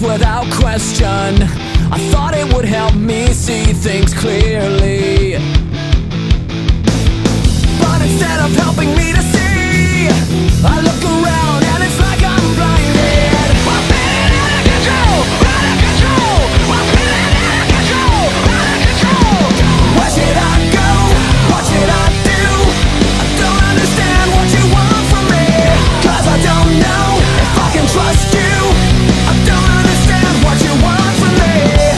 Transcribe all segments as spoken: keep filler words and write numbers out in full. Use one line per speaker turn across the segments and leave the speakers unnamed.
without question. I thought it would help me see things clearly, but instead of helping me to see, I look around and it's like I'm blinded. I'm feeling out of control, out of control. I'm feeling out of control, out of control. Where should I go? What should I do? I don't understand what you want from me, 'cause I don't know if I can trust you. I don't understand what you want from me.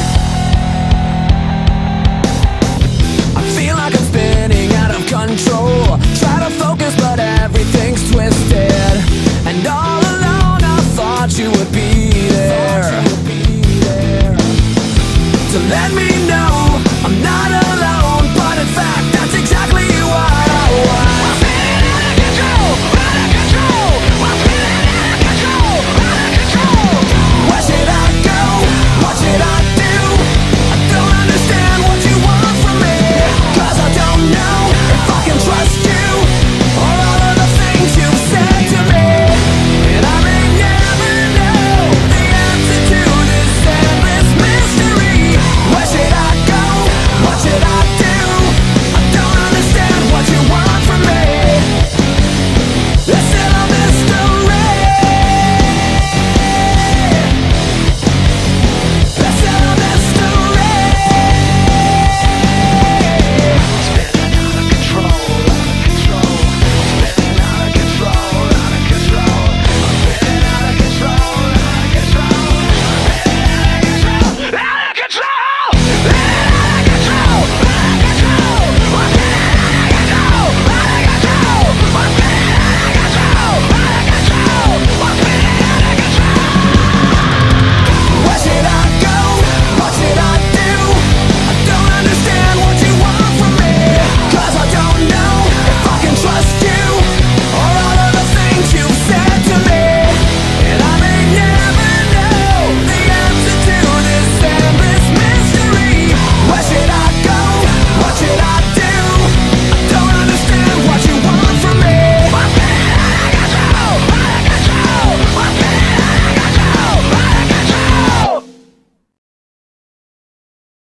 I feel like I'm spinning out of control. Try to focus but everything's twisted, and all alone I thought you would be